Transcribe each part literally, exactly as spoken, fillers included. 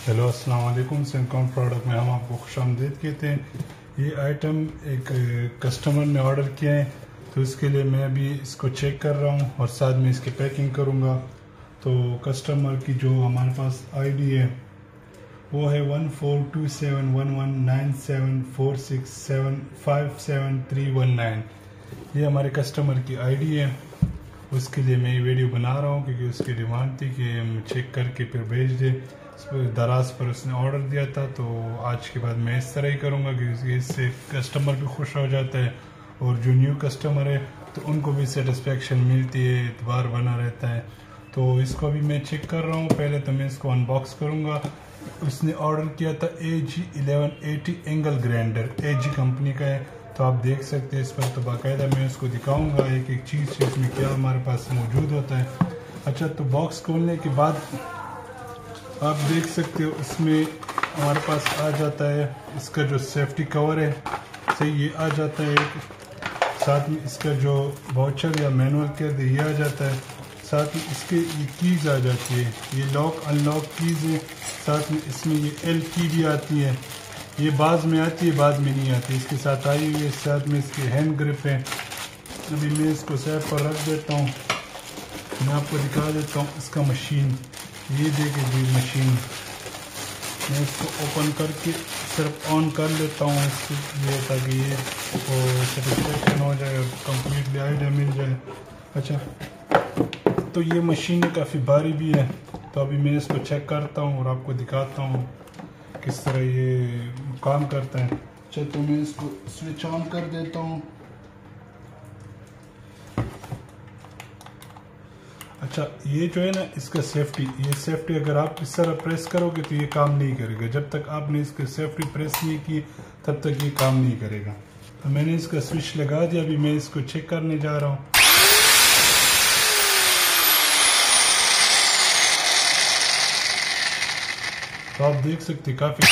Hello अस्सलाम वालेकुम। सिंकॉन product में हम आपको खुशामदीद कहते हैं। ये आइटम एक कस्टमर ने ऑर्डर किया है, तो इसके लिए मैं अभी इसको चेक कर रहा हूँ और साथ में इसकी पैकिंग करूँगा। तो कस्टमर की जो हमारे पास आईडी है वो है one four two seven one one nine seven four six seven five seven three one nine. ये हमारे कस्टमर की आईडी है। उसके लिए मैं ये वीडियो बना रहा हूँ क्योंकि उसकी डिमांड थी कि हम चेक करके फिर भेज दें। दराज पर उसने ऑर्डर दिया था, तो आज के बाद मैं इस तरह ही करूँगा क्योंकि इससे कस्टमर भी खुश हो जाता है और जो न्यू कस्टमर है तो उनको भी सेटिस्फेक्शन मिलती है, एतबार बना रहता है। तो इसको भी मैं चेक कर रहा हूँ। पहले तो मैं इसको अनबॉक्स करूँगा। उसने ऑर्डर किया था A G eleven eighty angle grinder, A G company का है। तो आप देख सकते हैं इस पर, तो बाकायदा मैं उसको दिखाऊंगा एक एक चीज़ से इसमें क्या हमारे पास मौजूद होता है। अच्छा, तो बॉक्स खोलने के बाद आप देख सकते हो इसमें हमारे पास आ जाता है इसका जो सेफ्टी कवर है, सही ये आ जाता है। साथ में इसका जो वाउचर या मैनुअल कह दे ये आ जाता है। साथ में इसके ये कीज़ आ जाती है, ये लॉक अनलॉक कीज़ है। साथ में इसमें ये एल की भी आती है, ये बाज में आती है बाद में नहीं आती, इसके साथ आई हुई है। साथ में इसकी हैंड ग्रिप है। अभी मैं इसको सेफ पर रख देता हूँ। मैं आपको दिखा देता हूँ इसका मशीन। ये देखे जी मशीन, मैं इसको ओपन करके सिर्फ ऑन कर लेता हूँ इसके लिए ताकि ये सेटिस्फेक्शन हो जाए और कम्प्लीटली आइडिया मिल जाए। अच्छा, तो ये मशीन काफ़ी भारी भी है, तो अभी मैं इसको चेक करता हूँ और आपको दिखाता हूँ किस तरह ये काम करता है। अच्छा, तो मैं इसको स्विच ऑन कर देता हूँ। अच्छा, ये जो है ना इसका सेफ्टी, ये सेफ्टी अगर आप इस तरह प्रेस करोगे तो ये काम नहीं करेगा। जब तक आपने इसका सेफ्टी प्रेस नहीं की तब तक ये काम नहीं करेगा। तो मैंने इसका स्विच लगा दिया। अभी मैं इसको चेक करने जा रहा हूँ। तो आप देख सकते काफी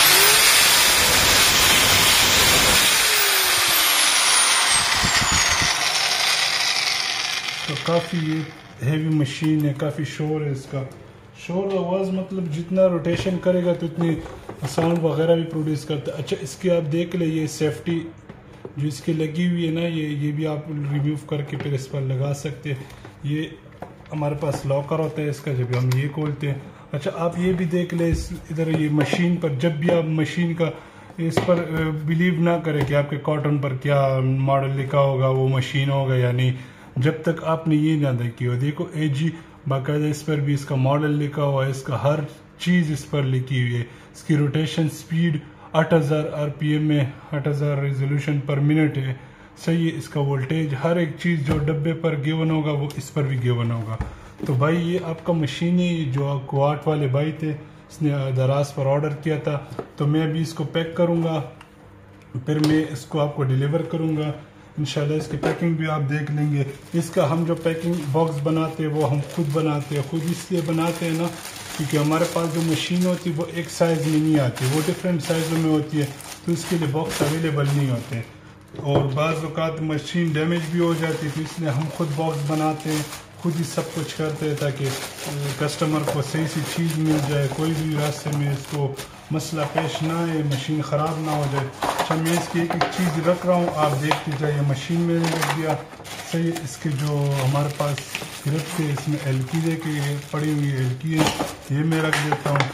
तो काफी ये हैवी मशीन है, काफी शोर है इसका। शोर आवाज मतलब जितना रोटेशन करेगा तो इतनी साउंड वगैरह भी प्रोड्यूस करता है। अच्छा, इसकी आप देख ले, ये सेफ्टी जो इसकी लगी हुई है ना, ये ये भी आप रिमूव करके फिर इस पर लगा सकते हैं। ये हमारे पास लॉकर होता है इसका जब हम ये खोलते हैं। अच्छा, आप ये भी देख ले इस इधर ये मशीन पर, जब भी आप मशीन का इस पर बिलीव ना करें कि आपके कॉटन पर क्या मॉडल लिखा होगा, वो मशीन होगा या नहीं, जब तक आपने ये ना देखी हो। देखो ए जी बाकायदा इस पर भी इसका मॉडल लिखा हुआ है, इसका हर चीज़ इस पर लिखी हुई है। इसकी रोटेशन स्पीड आठ हज़ार आरपीएम में, आठ हज़ार रेजोल्यूशन पर मिनट है, सही है। इसका वोल्टेज हर एक चीज़ जो डब्बे पर गिवन होगा वो इस पर भी गिवन होगा। तो भाई ये आपका मशीन ही जो कुआट वाले भाई थे, इसने दराज पर ऑर्डर किया था। तो मैं अभी इसको पैक करूँगा, फिर मैं इसको आपको डिलीवर करूँगा इंशाल्लाह। इसकी पैकिंग भी आप देख लेंगे। इसका हम जो पैकिंग बॉक्स बनाते हैं वो हम खुद बनाते हैं। खुद इसलिए बनाते हैं ना क्योंकि हमारे पास जो मशीन होती है वो एक साइज़ में नहीं आती, वो डिफरेंट साइज़ों में होती है, तो इसके लिए बॉक्स अवेलेबल नहीं होते और बाज़ औक़ात मशीन डैमेज भी हो जाती है। तो इसलिए हम खुद बॉक्स बनाते हैं, खुद ही सब कुछ करते हैं ताकि कस्टमर को सही सी चीज़ मिल जाए, कोई भी रास्ते में इसको मसला पेश ना आए, मशीन ख़राब ना हो जाए। अच्छा, मैं इसकी एक एक चीज़ रख रहा हूँ, आप देखते जाइए। मशीन मैंने रख दिया, सही। इसके जो हमारे पास ग्रिप थे इसमें एलकी दे के पड़ी हुई एलकी है, ये मैं रख देता हूँ।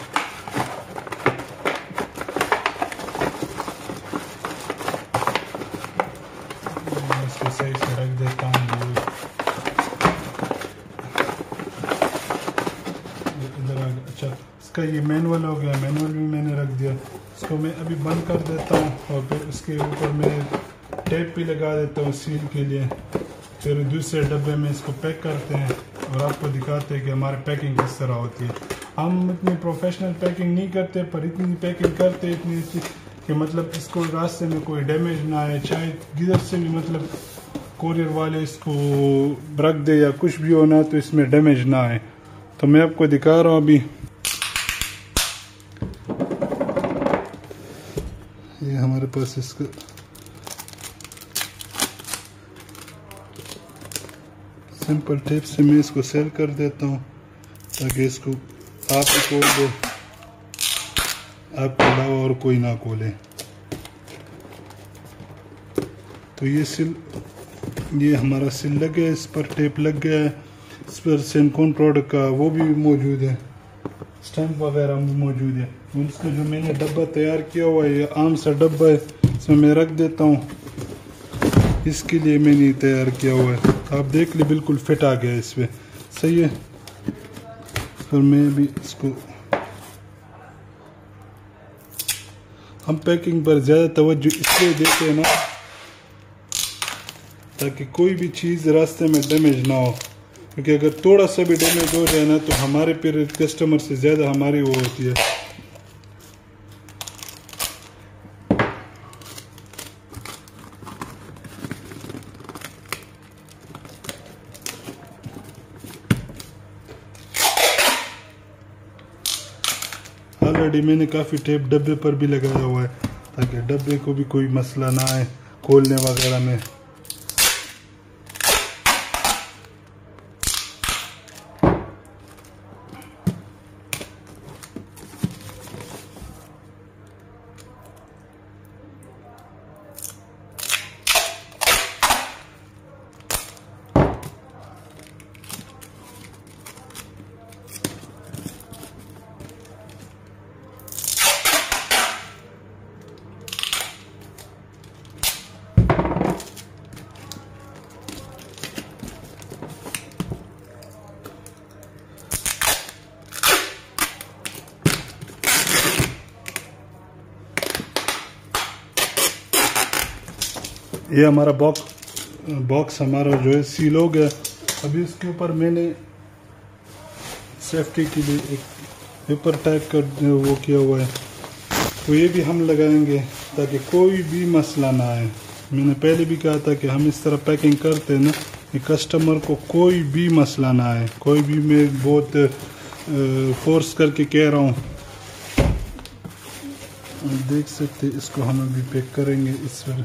इसको सही से रख देता हूँ। अच्छा, इसका ये मैनुअल हो गया, मैनुअल भी मैंने रख दिया। इसको मैं अभी बंद कर देता हूँ और फिर उसके ऊपर मैं टेप भी लगा देता हूँ सील के लिए। फिर दूसरे डब्बे में इसको पैक करते हैं और आपको दिखाते हैं कि हमारी पैकिंग किस तरह होती है। हम इतनी प्रोफेशनल पैकिंग नहीं करते, पर इतनी पैकिंग करते इतनी कि मतलब इसको रास्ते में कोई डैमेज ना आए, चाहे किधर से भी मतलब कोरियर वाले इसको रख दे या कुछ भी हो ना, तो इसमें डैमेज ना आए। तो मैं आपको दिखा रहा हूँ अभी। ये हमारे पास इसका सिंपल टेप से मैं इसको सेल कर देता हूँ ताकि इसको आप ही खोल दो। आपके अलावा और कोई ना खोले। तो ये सिल ये हमारा सिल लग गया, इस पर टेप लग गया है, इस पर सेनकोन प्रोडक्ट का वो भी मौजूद है, स्टैम्प वगैरह भी मौजूद है। उसका जो मैंने डब्बा तैयार किया हुआ है ये आम सा डब्बा है, इसमें मैं रख देता हूँ, इसके लिए मैंने तैयार किया हुआ है। आप देख ले बिल्कुल फिट आ गया इसमें, सही है। फिर मैं भी इसको हम पैकिंग पर ज़्यादा तवज्जो इसलिए देते हैं ना ताकि कोई भी चीज़ रास्ते में डैमेज ना हो, क्योंकि अगर थोड़ा सा भी डैमेज हो जाए ना तो हमारे फिर कस्टमर से ज़्यादा हमारी वो होती है। ऑलरेडी मैंने काफ़ी टेप डब्बे पर भी लगाया हुआ है ताकि डब्बे को भी कोई मसला ना आए खोलने वगैरह में। ये हमारा बॉक्स बॉक्स हमारा जो है सील हो गया। अभी इसके ऊपर मैंने सेफ्टी के लिए एक पेपर टाइप का वो किया हुआ है, तो ये भी हम लगाएंगे ताकि कोई भी मसला ना आए। मैंने पहले भी कहा था कि हम इस तरह पैकिंग करते हैं ना कि कस्टमर को कोई भी मसला ना आए, कोई भी मैं बहुत फोर्स करके कह रहा हूँ। देख सकते इसको हम अभी पैक करेंगे इस पर।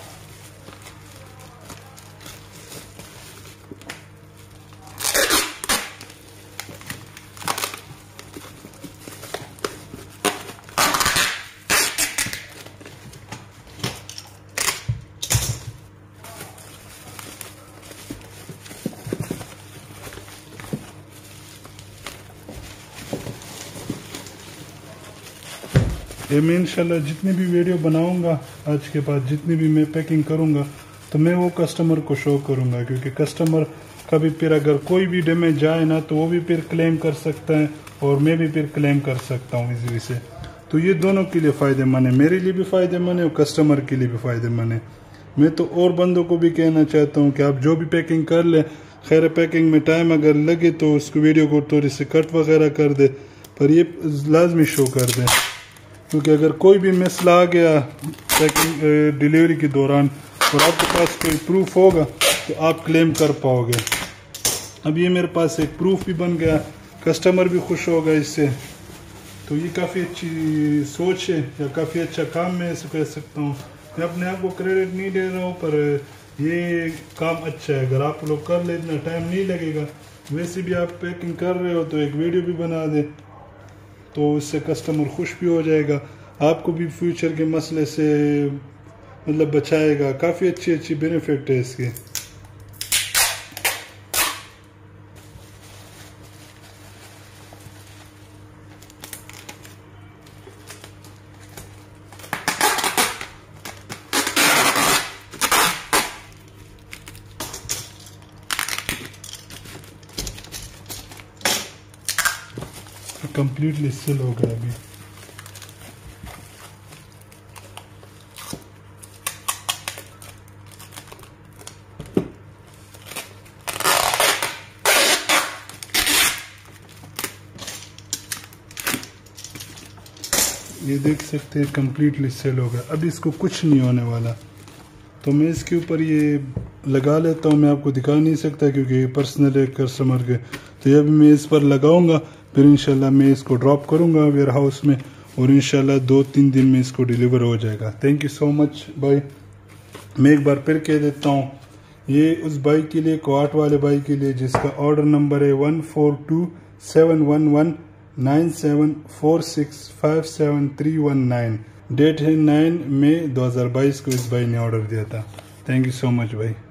ये मैं इंशाल्लाह जितनी भी वीडियो बनाऊंगा आज के बाद, जितनी भी मैं पैकिंग करूंगा तो मैं वो कस्टमर को शो करूंगा, क्योंकि कस्टमर का भी फिर अगर कोई भी डैमेज जाए ना तो वो भी फिर क्लेम कर सकता है और मैं भी फिर क्लेम कर सकता हूँ इजीली से। तो ये दोनों के लिए फ़ायदेमंद है, मेरे लिए भी फ़ायदेमंद है और कस्टमर के लिए भी फ़ायदेमंद है। मैं तो और बंदों को भी कहना चाहता हूँ कि आप जो भी पैकिंग कर लें, खैर पैकिंग में टाइम अगर लगे तो उसको वीडियो को थोड़ी सी कट वगैरह कर दे, पर ये लाजमी शो कर दें, क्योंकि अगर कोई भी मसला आ गया पैकिंग डिलीवरी के दौरान और आपके पास कोई प्रूफ होगा तो आप क्लेम कर पाओगे। अब ये मेरे पास एक प्रूफ भी बन गया, कस्टमर भी खुश होगा इससे। तो ये काफ़ी अच्छी सोच है या काफ़ी अच्छा काम मैं ऐसे कह सकता हूँ। मैं अपने आप को क्रेडिट नहीं दे रहा हूँ, पर ये काम अच्छा है। अगर आप लोग कर ले इतना टाइम नहीं लगेगा। वैसे भी आप पैकिंग कर रहे हो तो एक वीडियो भी बना दें तो इससे कस्टमर खुश भी हो जाएगा, आपको भी फ्यूचर के मसले से मतलब बचाएगा। काफ़ी अच्छी अच्छी बेनिफिट है इसके। कंप्लीटली सील हो गया अभी। ये देख सकते हैं कंप्लीटली सेल हो गया। अभी इसको कुछ नहीं होने वाला, तो मैं इसके ऊपर ये लगा लेता हूँ। मैं आपको दिखा नहीं सकता क्योंकि पर्सनल है कस्टमर के, तो ये अभी मैं इस पर लगाऊंगा, फिर इंशाल्लाह मैं इसको ड्रॉप करूंगा वेयर हाउस में और इंशाल्लाह दो तीन दिन में इसको डिलीवर हो जाएगा। थैंक यू सो मच भाई। मैं एक बार फिर कह देता हूँ, ये उस भाई के लिए, क्वाट वाले भाई के लिए जिसका ऑर्डर नंबर है one four two seven one one nine seven four six five seven three one nine. Date है नाइन मई दो हज़ार बाईस को इस भाई ने ऑर्डर दिया था। थैंक यू सो मच भाई।